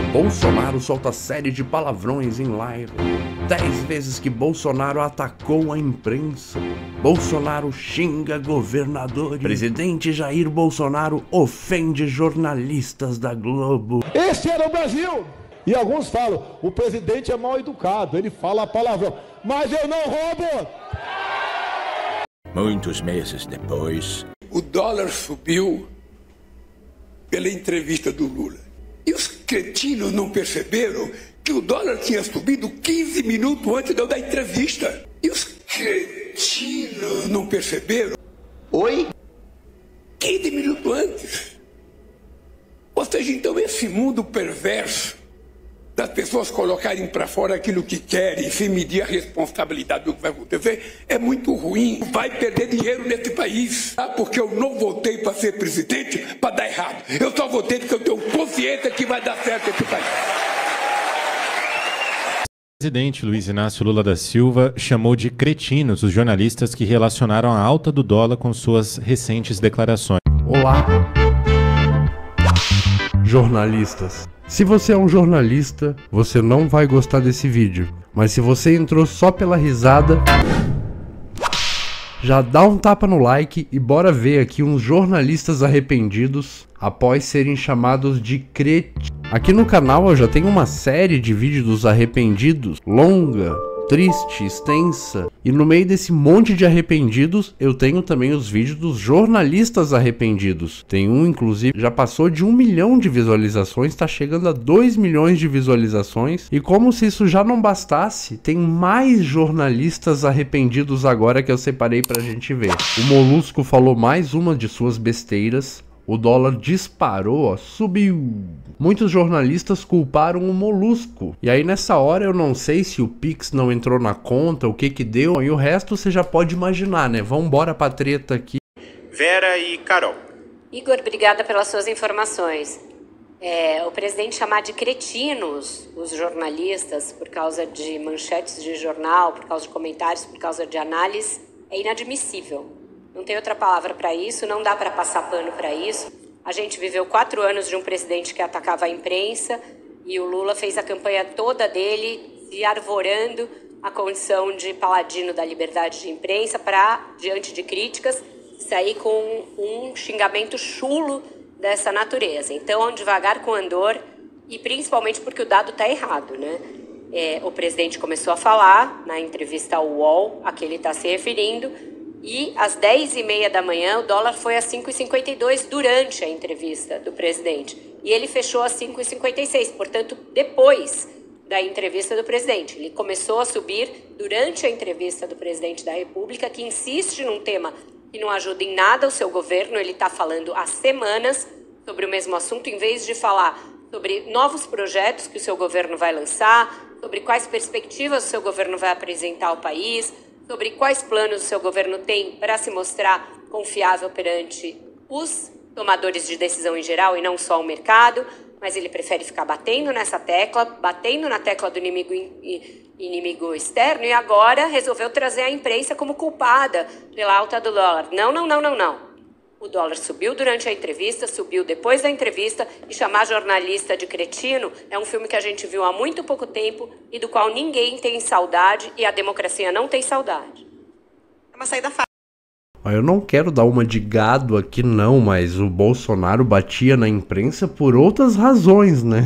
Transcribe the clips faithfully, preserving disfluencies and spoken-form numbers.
Bolsonaro solta série de palavrões em live. Dez vezes que Bolsonaro atacou a imprensa. Bolsonaro xinga governadores. Presidente Jair Bolsonaro ofende jornalistas da Globo. Esse era o Brasil! E alguns falam, o presidente é mal educado, ele fala palavrão. Mas eu não roubo! Muitos meses depois... O dólar subiu pela entrevista do Lula. E os cretinos não perceberam que o dólar tinha subido quinze minutos antes de eu dar entrevista. E os cretinos não perceberam. Oi? quinze minutos antes. Ou seja, então esse mundo perverso das pessoas colocarem para fora aquilo que querem sem medir a responsabilidade do que vai acontecer é muito ruim. Vai perder dinheiro nesse país, tá? Porque eu não votei para ser presidente para dar errado. Eu só votei porque eu tenho consciência que vai dar certo nesse país. O presidente Luiz Inácio Lula da Silva chamou de cretinos os jornalistas que relacionaram a alta do dólar com suas recentes declarações. Olá, jornalistas. Se você é um jornalista, você não vai gostar desse vídeo. Mas se você entrou só pela risada, já dá um tapa no like e bora ver aqui uns jornalistas arrependidos após serem chamados de cretinos. Aqui no canal eu já tenho uma série de vídeos dos arrependidos, longa, triste, extensa. E no meio desse monte de arrependidos, eu tenho também os vídeos dos jornalistas arrependidos. Tem um, inclusive, já passou de um milhão de visualizações, tá chegando a dois milhões de visualizações. E como se isso já não bastasse, tem mais jornalistas arrependidos agora que eu separei pra gente ver. O Molusco falou mais uma de suas besteiras. O dólar disparou, ó, subiu. Muitos jornalistas culparam o Molusco. E aí nessa hora eu não sei se o Pix não entrou na conta, o que que deu. E o resto você já pode imaginar, né? Vambora pra treta aqui. Vera e Carol. Igor, obrigada pelas suas informações. É, o presidente chamar de cretinos os jornalistas por causa de manchetes de jornal, por causa de comentários, por causa de análise, é inadmissível. Não tem outra palavra para isso, não dá para passar pano para isso. A gente viveu quatro anos de um presidente que atacava a imprensa e o Lula fez a campanha toda dele se arvorando a condição de paladino da liberdade de imprensa para, diante de críticas, sair com um xingamento chulo dessa natureza. Então, devagar com andor e principalmente porque o dado está errado, né? É, o presidente começou a falar na entrevista ao U O L, a que ele está se referindo, e às dez e meia da manhã o dólar foi a cinco e cinquenta e dois durante a entrevista do presidente. E ele fechou a cinco e cinquenta e seis, portanto, depois da entrevista do presidente. Ele começou a subir durante a entrevista do presidente da República, que insiste num tema que não ajuda em nada o seu governo. Ele está falando há semanas sobre o mesmo assunto, em vez de falar sobre novos projetos que o seu governo vai lançar, sobre quais perspectivas o seu governo vai apresentar ao país, sobre quais planos o seu governo tem para se mostrar confiável perante os tomadores de decisão em geral e não só o mercado, mas ele prefere ficar batendo nessa tecla, batendo na tecla do inimigo, inimigo externo e agora resolveu trazer a imprensa como culpada pela alta do dólar. Não, não, não, não, não. O dólar subiu durante a entrevista, subiu depois da entrevista e chamar jornalista de cretino é um filme que a gente viu há muito pouco tempo e do qual ninguém tem saudade e a democracia não tem saudade. É uma saída fácil. Eu não quero dar uma de gado aqui não, mas o Bolsonaro batia na imprensa por outras razões, né?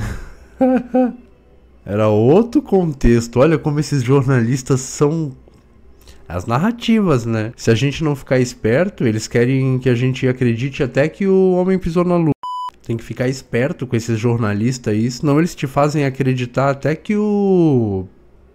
Era outro contexto. Olha como esses jornalistas são... as narrativas, né? Se a gente não ficar esperto, eles querem que a gente acredite até que o homem pisou na lua. Tem que ficar esperto com esses jornalistas aí, senão eles te fazem acreditar até que o...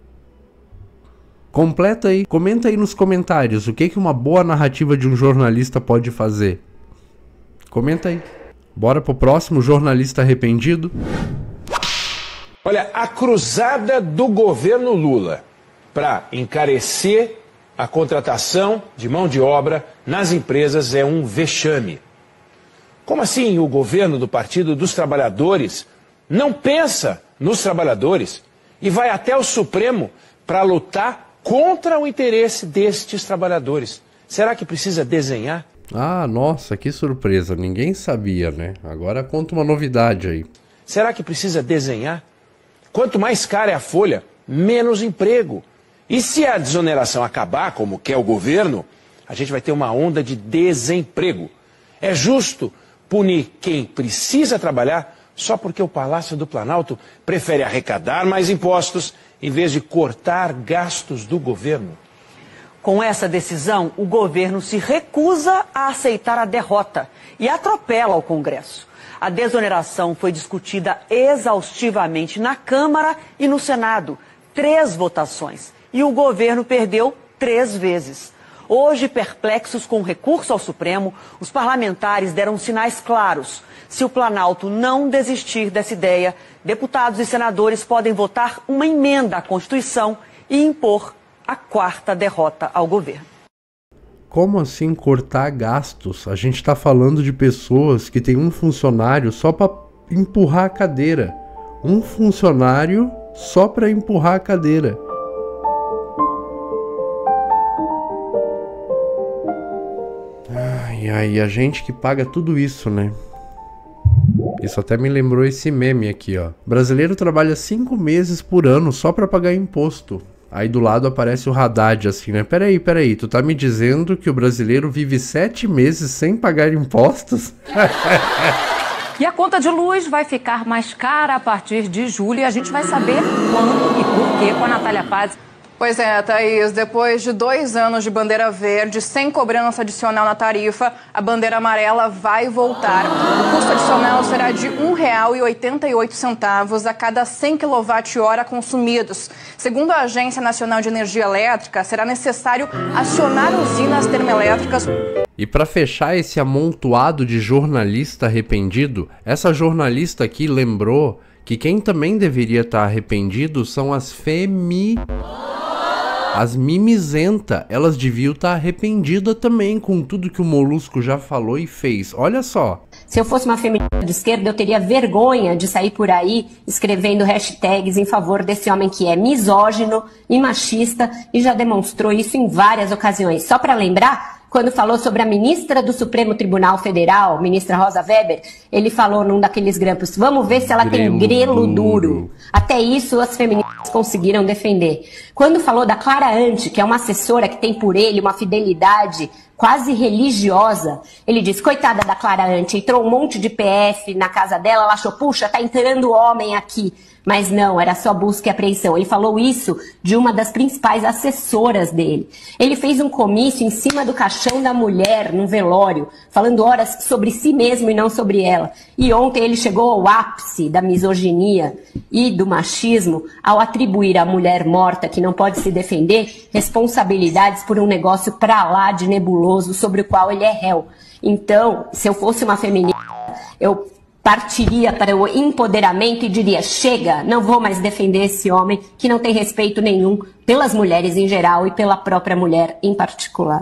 Completa aí, comenta aí nos comentários o que que uma boa narrativa de um jornalista pode fazer. Comenta aí. Bora pro próximo jornalista arrependido. Olha, a cruzada do governo Lula para encarecer a contratação de mão de obra nas empresas é um vexame. Como assim o governo do Partido dos Trabalhadores não pensa nos trabalhadores e vai até o Supremo para lutar contra o interesse destes trabalhadores? Será que precisa desenhar? Ah, nossa, que surpresa. Ninguém sabia, né? Agora conta uma novidade aí. Será que precisa desenhar? Quanto mais cara é a folha, menos emprego. E se a desoneração acabar, como quer o governo, a gente vai ter uma onda de desemprego. É justo punir quem precisa trabalhar só porque o Palácio do Planalto prefere arrecadar mais impostos em vez de cortar gastos do governo. Com essa decisão, o governo se recusa a aceitar a derrota e atropela o Congresso. A desoneração foi discutida exaustivamente na Câmara e no Senado. Três votações. E o governo perdeu três vezes. Hoje, perplexos com o recurso ao Supremo, os parlamentares deram sinais claros. Se o Planalto não desistir dessa ideia, deputados e senadores podem votar uma emenda à Constituição e impor a quarta derrota ao governo. Como assim cortar gastos? A gente está falando de pessoas que têm um funcionário só para empurrar a cadeira. Um funcionário só para empurrar a cadeira. Ai, ai, a gente que paga tudo isso, né? Isso até me lembrou esse meme aqui, ó. Brasileiro trabalha cinco meses por ano só para pagar imposto. Aí do lado aparece o Haddad assim, né? Peraí, peraí, tu tá me dizendo que o brasileiro vive sete meses sem pagar impostos? E a conta de luz vai ficar mais cara a partir de julho e a gente vai saber quando e por quê com a Natália Paz. Pois é, Thaís, depois de dois anos de bandeira verde, sem cobrança adicional na tarifa, a bandeira amarela vai voltar. O custo adicional será de um real e oitenta e oito centavos a cada cem quilowatt-hora consumidos. Segundo a Agência Nacional de Energia Elétrica, será necessário acionar usinas termoelétricas. E para fechar esse amontoado de jornalista arrependido, essa jornalista aqui lembrou que quem também deveria estar arrependido são as femi... As mimizenta, elas deviam estar arrependidas também com tudo que o Molusco já falou e fez. Olha só. Se eu fosse uma feminista de esquerda, eu teria vergonha de sair por aí escrevendo hashtags em favor desse homem que é misógino e machista e já demonstrou isso em várias ocasiões. Só para lembrar, quando falou sobre a ministra do Supremo Tribunal Federal, ministra Rosa Weber, ele falou num daqueles grampos, vamos ver se ela grelo tem grelo duro. duro. Até isso as feministas conseguiram defender. Quando falou da Clara Ante, que é uma assessora que tem por ele uma fidelidade quase religiosa, ele disse, coitada da Clara Ante, entrou um monte de P F na casa dela, ela achou, puxa, tá entrando homem aqui. Mas não, era só busca e apreensão. Ele falou isso de uma das principais assessoras dele. Ele fez um comício em cima do caixão da mulher, num velório, falando horas sobre si mesmo e não sobre ela. E ontem ele chegou ao ápice da misoginia e do machismo ao atribuir à mulher morta, que não pode se defender, responsabilidades por um negócio pra lá de nebuloso sobre o qual ele é réu. Então, se eu fosse uma feminista, eu partiria para o empoderamento e diria, chega, não vou mais defender esse homem que não tem respeito nenhum pelas mulheres em geral e pela própria mulher em particular.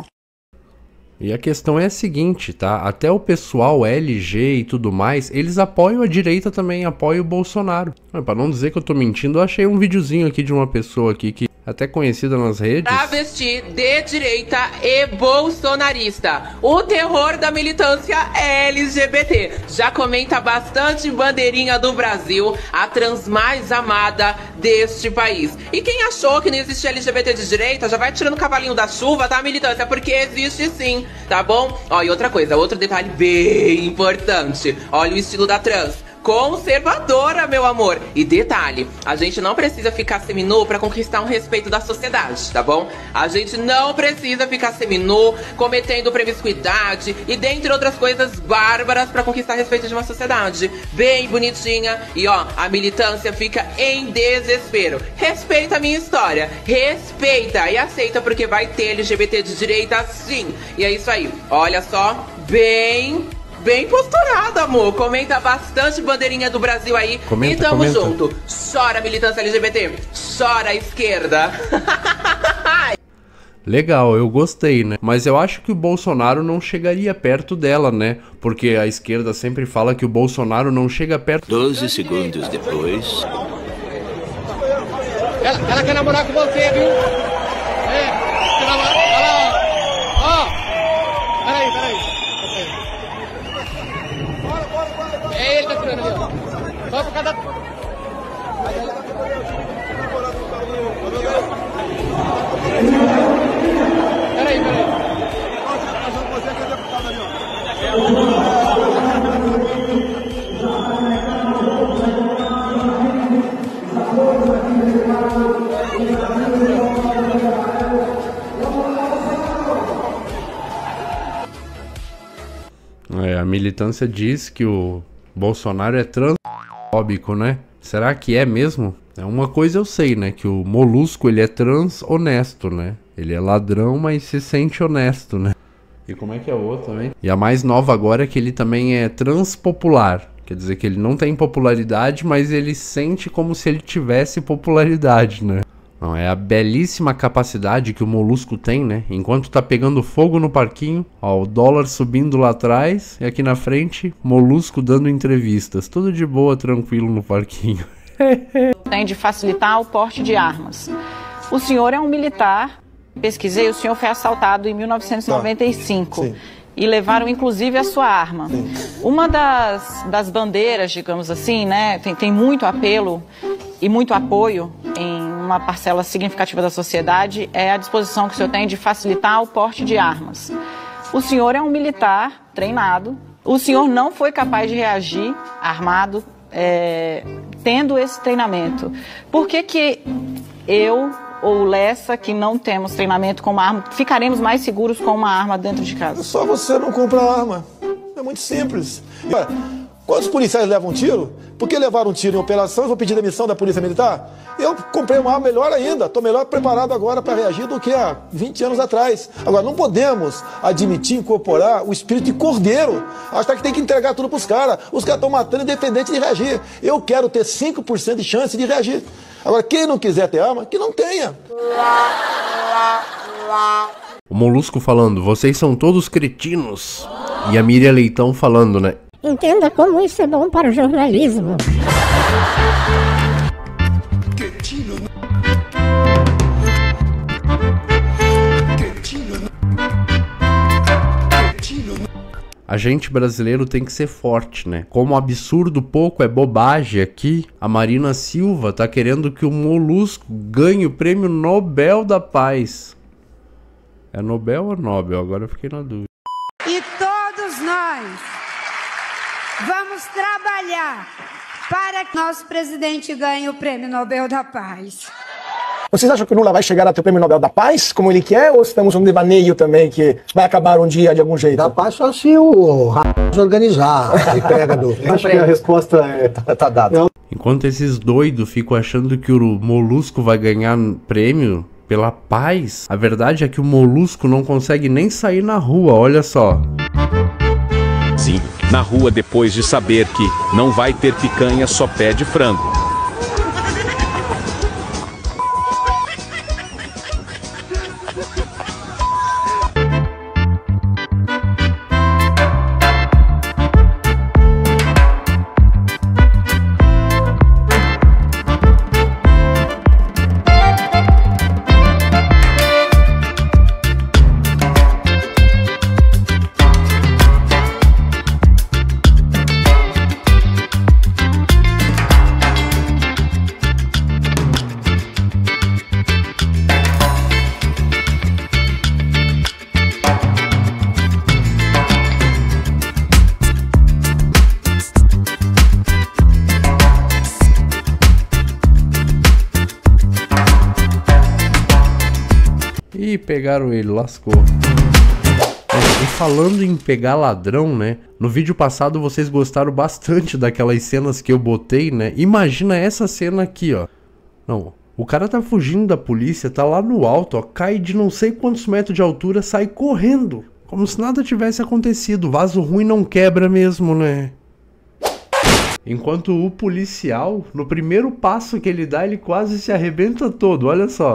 E a questão é a seguinte, tá? Até o pessoal L G e tudo mais, eles apoiam a direita também, apoiam o Bolsonaro. Para não dizer que eu tô mentindo, eu achei um videozinho aqui de uma pessoa aqui que até conhecida nas redes. Travesti de direita e bolsonarista. O terror da militância L G B T. Já comenta bastante bandeirinha do Brasil, a trans mais amada deste país. E quem achou que não existe L G B T de direita, já vai tirando o cavalinho da chuva da militância, porque existe sim, tá bom? Ó, e outra coisa, outro detalhe bem importante. Olha o estilo da trans. Conservadora, meu amor. E detalhe, a gente não precisa ficar seminu pra conquistar um respeito da sociedade, tá bom? A gente não precisa ficar seminu, cometendo promiscuidade e dentre outras coisas bárbaras pra conquistar respeito de uma sociedade. Bem bonitinha. E ó, a militância fica em desespero. Respeita a minha história, respeita e aceita porque vai ter L G B T de direita sim. E é isso aí, olha só, bem... Bem posturado, amor. Comenta bastante bandeirinha do Brasil aí. Comenta, e tamo comenta. junto. Chora, militância L G B T. Chora, esquerda. Legal, eu gostei, né? Mas eu acho que o Bolsonaro não chegaria perto dela, né? Porque a esquerda sempre fala que o Bolsonaro não chega perto... Doze segundos depois... Ela, ela quer namorar com você, viu? É, quer namorar... Ó, ó. Peraí, peraí. É ele que tá tirando ali, ó. Só pro cada... Peraí, peraí. É, a militância diz que o Bolsonaro é transfóbico, né? Será que é mesmo? É uma coisa eu sei, né? Que o Molusco, ele é trans-honesto, né? Ele é ladrão, mas se sente honesto, né? E como é que é o outro também? E a mais nova agora é que ele também é transpopular. Quer dizer que ele não tem popularidade, mas ele sente como se ele tivesse popularidade, né? Não, é a belíssima capacidade que o Molusco tem, né? Enquanto tá pegando fogo no parquinho, ó, o dólar subindo lá atrás, e aqui na frente, Molusco dando entrevistas. Tudo de boa, tranquilo no parquinho. Tem de facilitar o porte de armas. O senhor é um militar, pesquisei, o senhor foi assaltado em mil novecentos e noventa e cinco. Sim. E levaram inclusive a sua arma. Sim. Uma das, das bandeiras, digamos assim, né, tem, tem muito apelo e muito apoio em uma parcela significativa da sociedade, é a disposição que o senhor tem de facilitar o porte de armas. O senhor é um militar treinado, o senhor não foi capaz de reagir armado, é, tendo esse treinamento. Por que que eu ou Lessa, que não temos treinamento com uma arma, ficaremos mais seguros com uma arma dentro de casa? É só você não comprar arma. É muito simples. E, olha, quantos policiais levam um tiro? Porque levaram um tiro em operação, eu vou pedir demissão da Polícia Militar? Eu comprei uma arma melhor ainda, estou melhor preparado agora para reagir do que há vinte anos atrás. Agora, não podemos admitir, incorporar o espírito de cordeiro, achar que tem que entregar tudo para os caras. Os caras estão matando independente de reagir. Eu quero ter cinco por cento de chance de reagir. Agora, quem não quiser ter arma, que não tenha. O Molusco falando, vocês são todos cretinos. E a Miriam Leitão falando, né? Entenda como isso é bom para o jornalismo. Cretino. Cretino. Cretino. A gente brasileiro tem que ser forte, né? Como absurdo pouco é bobagem aqui, a Marina Silva tá querendo que o Molusco ganhe o prêmio Nobel da Paz. É Nobel ou Nobel? Agora eu fiquei na dúvida. E todos nós vamos trabalhar para que nosso presidente ganhe o prêmio Nobel da Paz. Vocês acham que o Lula vai chegar a ter o prêmio Nobel da Paz, como ele quer, ou estamos num devaneio também que vai acabar um dia de algum jeito? Da paz só se o r... organizar a entrega do... Acho que a resposta é, tá, tá dada. Enquanto esses doidos ficam achando que o Molusco vai ganhar prêmio pela paz, a verdade é que o Molusco não consegue nem sair na rua, olha só. Sim, na rua depois de saber que não vai ter picanha, só pede frango. Ih, pegaram ele, lascou. É, e falando em pegar ladrão, né? No vídeo passado vocês gostaram bastante daquelas cenas que eu botei, né? Imagina essa cena aqui, ó. Não, o cara tá fugindo da polícia, tá lá no alto, ó. Cai de não sei quantos metros de altura, sai correndo. Como se nada tivesse acontecido. Vaso ruim não quebra mesmo, né? Enquanto o policial, no primeiro passo que ele dá, ele quase se arrebenta todo, olha só.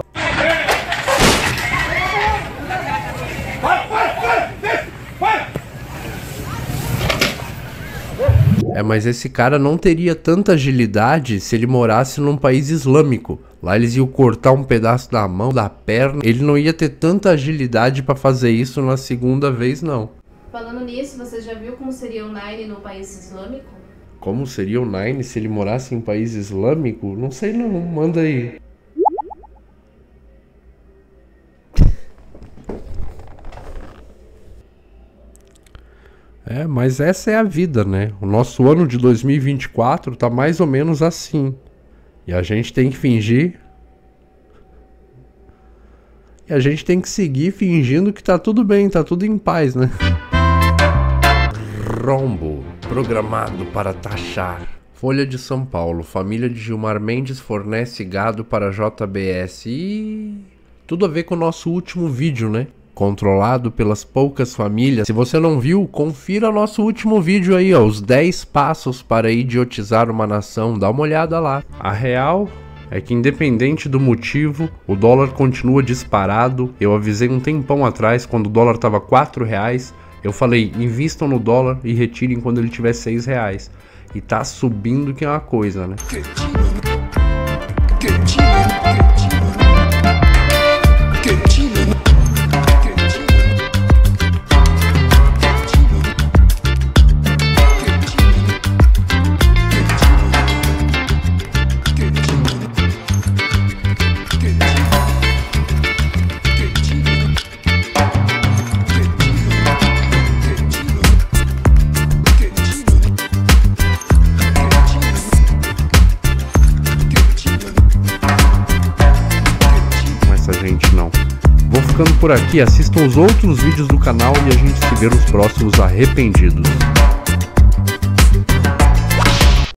É, mas esse cara não teria tanta agilidade se ele morasse num país islâmico. Lá eles iam cortar um pedaço da mão, da perna. Ele não ia ter tanta agilidade pra fazer isso na segunda vez, não. Falando nisso, você já viu como seria o Nine no país islâmico? Como seria o Nine se ele morasse em país islâmico? Não sei não, manda aí. É, mas essa é a vida, né? O nosso ano de dois mil e vinte e quatro tá mais ou menos assim. E a gente tem que fingir... E a gente tem que seguir fingindo que tá tudo bem, tá tudo em paz, né? Rombo, programado para taxar. Folha de São Paulo, família de Gilmar Mendes fornece gado para J B S. E... tudo a ver com o nosso último vídeo, né? Controlado pelas poucas famílias. Se você não viu, confira nosso último vídeo aí, ó, os dez passos para idiotizar uma nação. Dá uma olhada lá. A real é que, independente do motivo, o dólar continua disparado. Eu avisei um tempão atrás, quando o dólar tava quatro reais, eu falei, invistam no dólar e retirem quando ele tiver seis reais. E tá subindo que é uma coisa, né? Vou ficando por aqui, assistam os outros vídeos do canal e a gente se vê nos próximos Arrependidos.